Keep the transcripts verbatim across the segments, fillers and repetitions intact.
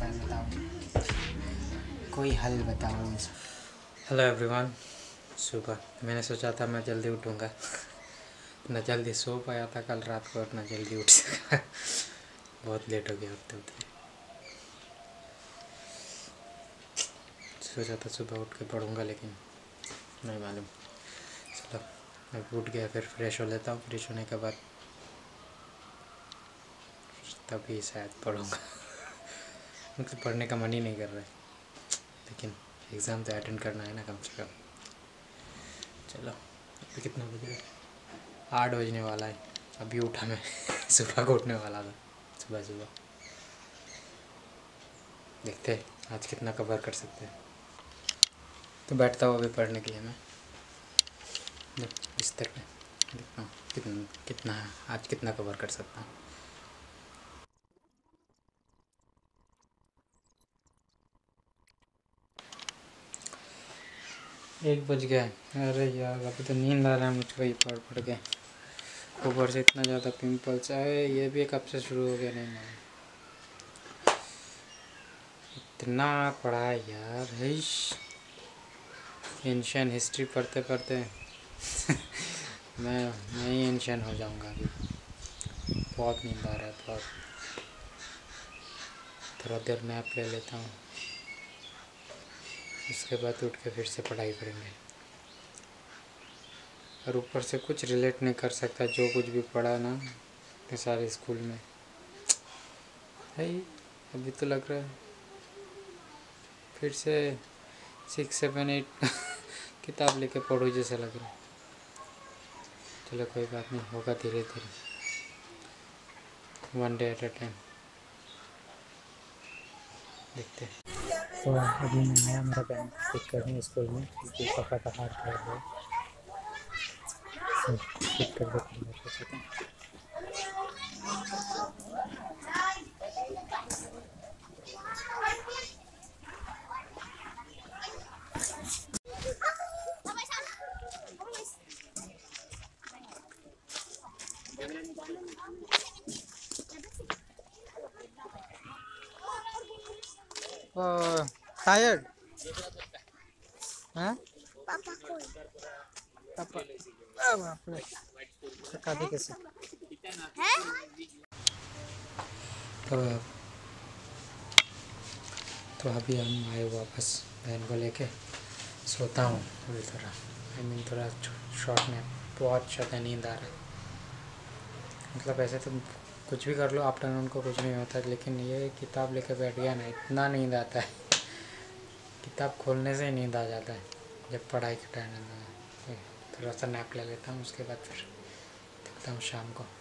उपाय बताओ, कोई हल बताओ। Hello everyone. सुबह मैंने सोचा था मैं जल्दी उठूँगा, ना जल्दी सो पाया था कल रात को और ना जल्दी उठ सका। बहुत लेट हो गया उठते उठते। सोचा था सुबह उठ के पढ़ूँगा लेकिन नहीं मालूम। चलो अब उठ गया, फिर फ्रेश हो लेता हूँ। फ्रेश होने के बाद तभी शायद पढ़ूँगा। मुझे पढ़ने का मन ही नहीं कर रहा है, लेकिन एग्ज़ाम तो अटेंड करना है ना कम से कम। चलो अभी कितना बज रहा है? आठ बजने वाला है। अभी उठा मैं। सुबह को उठने वाला था। सुबह सुबह देखते हैं आज कितना कवर कर सकते हैं। तो बैठता हूँ अभी पढ़ने के लिए मैं बिस्तर पे। देखता हूँ कितना कितना है आज, कितना कवर कर सकता हूँ। एक बज गया है। अरे यार अभी तो नींद आ रहा है मुझको ये पढ़ पढ़ के। ऊपर से इतना ज़्यादा पिंपल्स है, ये भी कब से शुरू हो गया नहीं मालूम। इतना पढ़ा है यार। हिश एंशियन हिस्ट्री पढ़ते पढ़ते मैं मैं ही एंशियन हो जाऊंगा अभी। बहुत नींद आ रहा है बहुत। थोड़ा देर नैप ले लेता हूँ, उसके बाद उठ के फिर से पढ़ाई करेंगे। और ऊपर से कुछ रिलेट नहीं कर सकता, जो कुछ भी पढ़ा ना ये सारे स्कूल में है। अभी तो लग रहा है फिर से सिक्स सेवन एट किताब लेके पढ़ो जैसा लग रहा है। चलो कोई बात नहीं, होगा धीरे धीरे, one day at a time. देखते हैं। तो अभी मैं आया मेरा बैंक पिक करने स्कूल में, क्योंकि पापा का हाथ खराब है। पिक कर देते हैं। टायर्ड हाँ पापा कोई पापा बाप रे काफी कैसे है। तो तो अभी हम आए वापस बहन को लेके। सोता हूँ थोड़ी थोड़ा आई मीन थोड़ा शॉर्ट में। बहुत ज़्यादा नींद आ रहा है। मतलब ऐसे तो कुछ भी कर लो आफ्टरनून को कुछ नहीं होता, लेकिन ये किताब लेके बैठ गया ना, इतना नींद आता है। किताब खोलने से ही नींद आ जाता है जब पढ़ाई के टाइम में। थोड़ा सा नैप ले लेता हूँ, उसके बाद फिर देखता हूँ शाम को।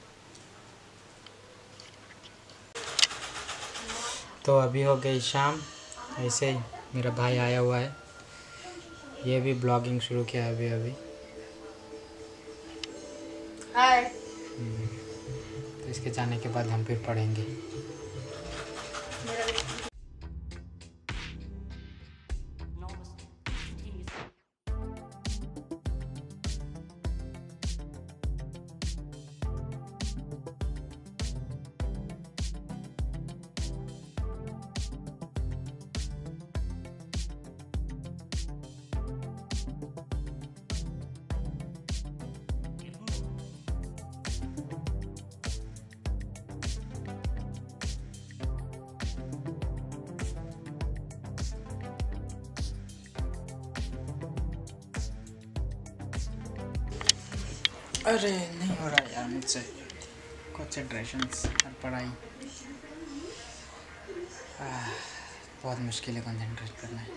तो अभी हो गई शाम। ऐसे ही मेरा भाई आया हुआ है, ये भी ब्लॉगिंग शुरू किया अभी अभी। हाय। तो इसके जाने के बाद हम फिर पढ़ेंगे। अरे नहीं हो रहा यार मुझसे कंसंट्रेशन और पढ़ाई। बहुत मुश्किल है कंसंट्रेट करना है।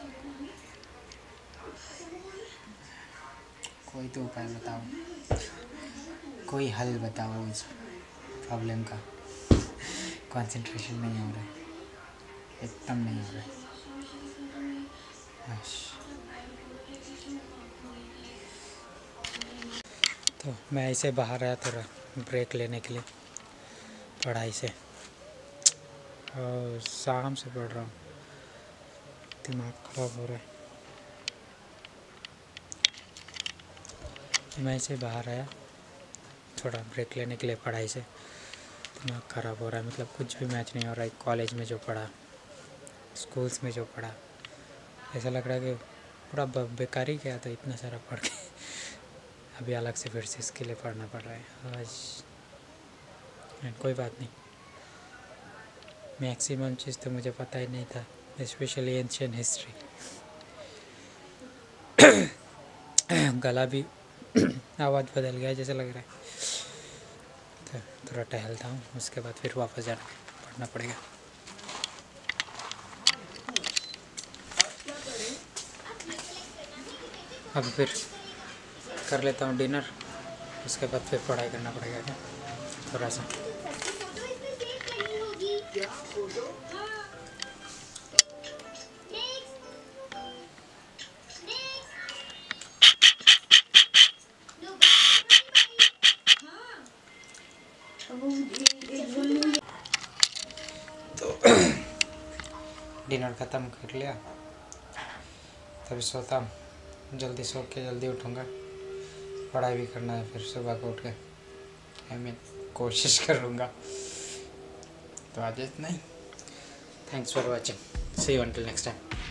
कोई तो उपाय बताओ, कोई हल बताओ इस प्रॉब्लम का। कंसंट्रेशन नहीं हो रहा है, एकदम नहीं हो रहा है। तो मैं ऐसे बाहर आया थोड़ा ब्रेक लेने के लिए पढ़ाई से, और शाम से पढ़ रहा हूँ, दिमाग ख़राब हो रहा है। मैं ऐसे बाहर आया थोड़ा ब्रेक लेने के लिए पढ़ाई से, दिमाग ख़राब हो रहा है, मतलब कुछ भी मैच नहीं हो रहा है। कॉलेज में जो पढ़ा, स्कूल्स में जो पढ़ा, ऐसा लग रहा है कि पूरा बेकार ही गया था इतना सारा पढ़ के। अभी अलग से फिर से इसके लिए पढ़ना पड़ रहा है आज। कोई बात नहीं, मैक्सिमम चीज़ तो मुझे पता ही नहीं था, स्पेशली एंशियंट हिस्ट्री। गला भी आवाज़ बदल गया जैसे लग रहा है। तो थोड़ा टहलता हूँ, उसके बाद फिर वापस जाना पढ़ना पड़ेगा। अब फिर कर लेता हूँ डिनर, उसके बाद फिर पढ़ाई करना पड़ेगा क्या थोड़ा सा। तो डिनर ख़त्म कर लिया, तभी सोता हूँ। जल्दी सो के जल्दी उठूँगा, पढ़ाई भी करना है फिर सुबह को उठ के। आई मीन कोशिश करूँगा। तो आज इतना ही। Thanks for watching, see you until next time.